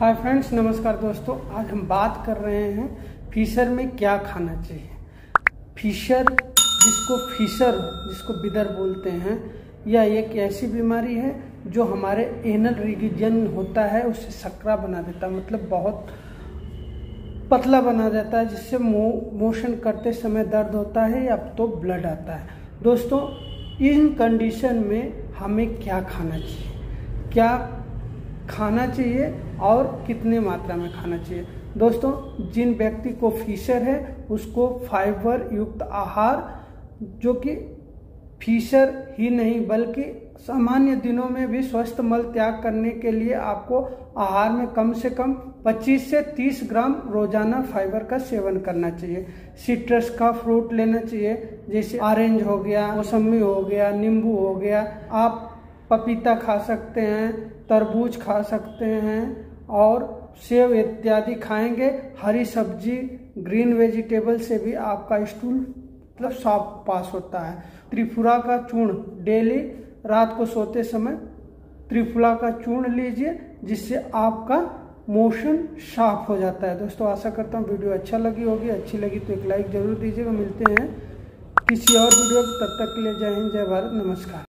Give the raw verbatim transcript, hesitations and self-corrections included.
Hi friends, नमस्कार दोस्तों। आज हम बात कर रहे हैं फीसर में क्या खाना चाहिए। फीसर, जिसको फीसर जिसको बिदर बोलते हैं, यह एक ऐसी बीमारी है जो हमारे एनल रीजन होता है उसे सकरा बना देता है, मतलब बहुत पतला बना देता है, जिससे मो, मोशन करते समय दर्द होता है या तो ब्लड आता है। दोस्तों, इन कंडीशन में हमें क्या खाना चाहिए, क्या खाना चाहिए और कितने मात्रा में खाना चाहिए। दोस्तों, जिन व्यक्ति को फीसर है उसको फाइबर युक्त आहार, जो कि फीसर ही नहीं बल्कि सामान्य दिनों में भी स्वस्थ मल त्याग करने के लिए आपको आहार में कम से कम पच्चीस से तीस ग्राम रोजाना फाइबर का सेवन करना चाहिए। सिट्रस का फ्रूट लेना चाहिए, जैसे ऑरेंज हो गया, मौसमी हो गया, नींबू हो गया। आप पपीता खा सकते हैं, तरबूज खा सकते हैं और सेब इत्यादि खाएंगे। हरी सब्जी, ग्रीन वेजिटेबल से भी आपका स्टूल मतलब साफ पास होता है। त्रिफला का चूर्ण डेली रात को सोते समय त्रिफला का चूर्ण लीजिए, जिससे आपका मोशन साफ हो जाता है। दोस्तों, आशा करता हूँ वीडियो अच्छा लगी होगी। अच्छी लगी तो एक लाइक जरूर दीजिएगा। मिलते हैं किसी और वीडियो, तब तक के लिए जय हिंद, जय भारत, नमस्कार।